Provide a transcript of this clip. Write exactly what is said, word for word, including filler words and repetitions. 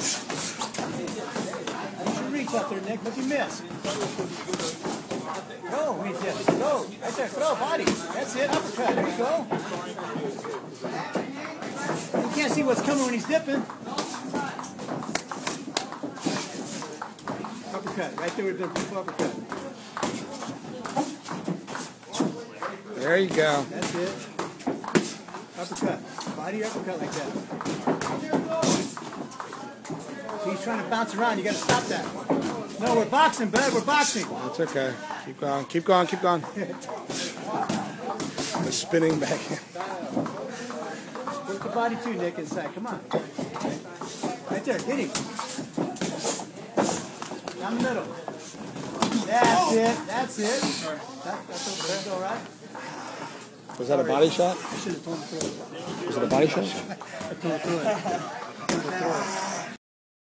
should reach out there, Nick. What'd you miss? Go, we did. Go. Right there. Throw, body. That's it. Uppercut. There you go. You can't see what's coming when he's dipping. Uppercut. Right there with the beautiful uppercut. There you go. That's it. Uppercut. Body uppercut like that. He's trying to bounce around. You got to stop that. No, we're boxing, bud. We're boxing. That's okay. Keep going. Keep going. Keep going. The spinning back in. Put the body too, Nick, inside. Come on. Right there. Get him. Down the middle. That's oh. it. That's it. That, that's over there. All right. Was that a body shot? I should have told him to throw it. Was it a body shot? I told him to throw it.